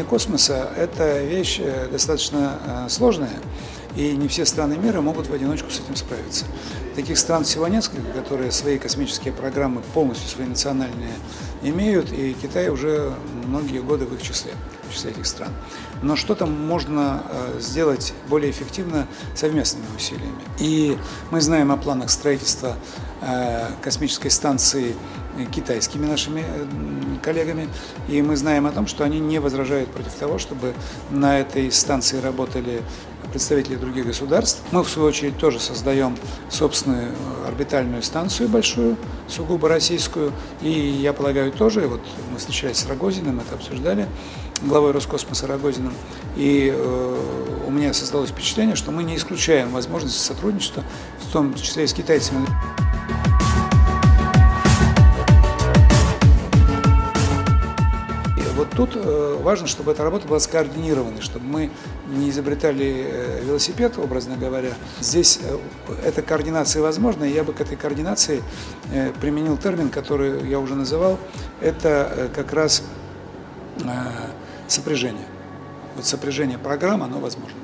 Освоение космоса – это вещь достаточно сложная, и не все страны мира могут в одиночку с этим справиться. Таких стран всего несколько, которые свои космические программы полностью свои национальные имеют, и Китай уже многие годы в числе этих стран. Но что-то можно сделать более эффективно совместными усилиями. И мы знаем о планах строительства космической станции китайскими нашими коллегами, и мы знаем о том, что они не возражают против того, чтобы на этой станции работали представители других государств. Мы, в свою очередь, тоже создаем собственную орбитальную станцию большую, сугубо российскую, и я полагаю тоже, вот мы встречались с Рогозиным, это обсуждали, главой Роскосмоса Рогозиным, и у меня создалось впечатление, что мы не исключаем возможности сотрудничества, в том числе и с китайцами. Вот тут важно, чтобы эта работа была скоординированной, чтобы мы не изобретали велосипед, образно говоря. Здесь эта координация возможна, и я бы к этой координации применил термин, который я уже называл, это как раз сопряжение. Вот сопряжение программ, оно возможно.